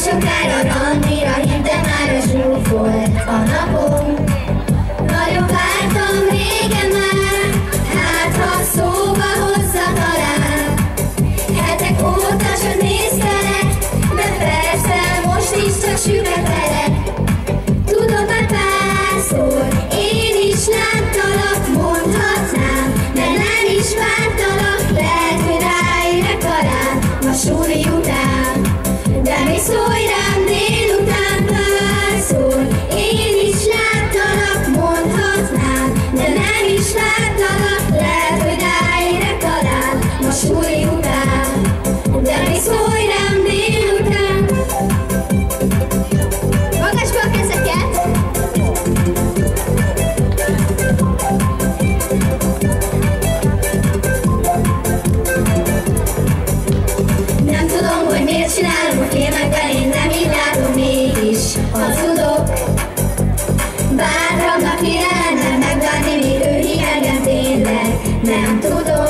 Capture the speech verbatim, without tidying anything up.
sokára randira hív, de már a zsúfolt a napom. Nagyon vártam régen már, hát ha szóba hozza talán. Hetek óta csak néztelek, de persze most is csak süvetelek. Tudom, már párszor én is láttalak, mondhatnám, de nem is vártalak. Lehet, hogy ráérek talán a suli után, de még szólj rám délután párszor. Én is láttalak, mondhatnám, de nem is láttalak. Lehet, hogy ráérek talán a suli után, de még szólj rám délután. Magasba a kezeket! Nem tudom, hogy miért csinálom a filmekben, én nem így látom, mégis hazudok. Bátramnak kéne lennem megvárni, míg ő hív engem tényleg, nem tudom.